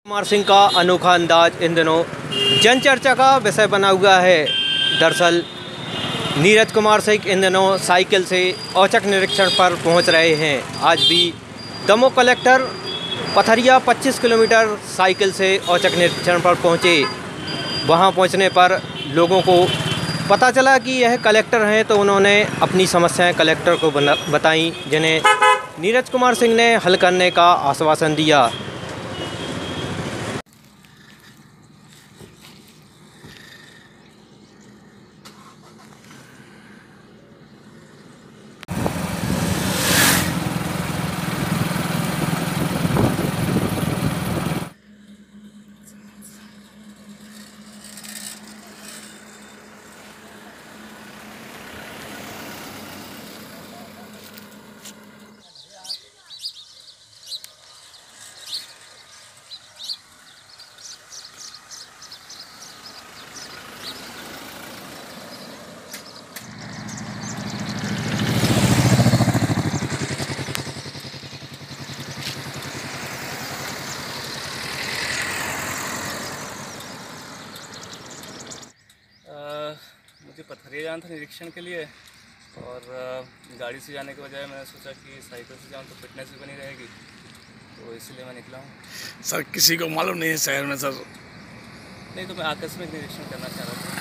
कुमार सिंह का अनोखा अंदाज इन दिनों जन चर्चा का विषय बना हुआ है। दरअसल नीरज कुमार सिंह इन दिनों साइकिल से औचक निरीक्षण पर पहुंच रहे हैं। आज भी Damoh collector Pathariya 25 kilometre cycle से औचक निरीक्षण पर पहुंचे। वहां पहुंचने पर लोगों को पता चला कि यह कलेक्टर हैं, तो उन्होंने अपनी समस्याएं कलेक्टर को बताईं, जिन्हें नीरज कुमार सिंह ने हल करने का आश्वासन दिया। मुझे पथरिया जाना था निरीक्षण के लिए, और गाड़ी से जाने के बजाय मैंने सोचा कि साइकिल से जाऊँ तो फिटनेस भी बनी रहेगी, तो इसलिए मैं निकला हूँ। सर किसी को मालूम नहीं है शहर में सर? नहीं, तो मैं आकस्मिक निरीक्षण करना चाह रहा था।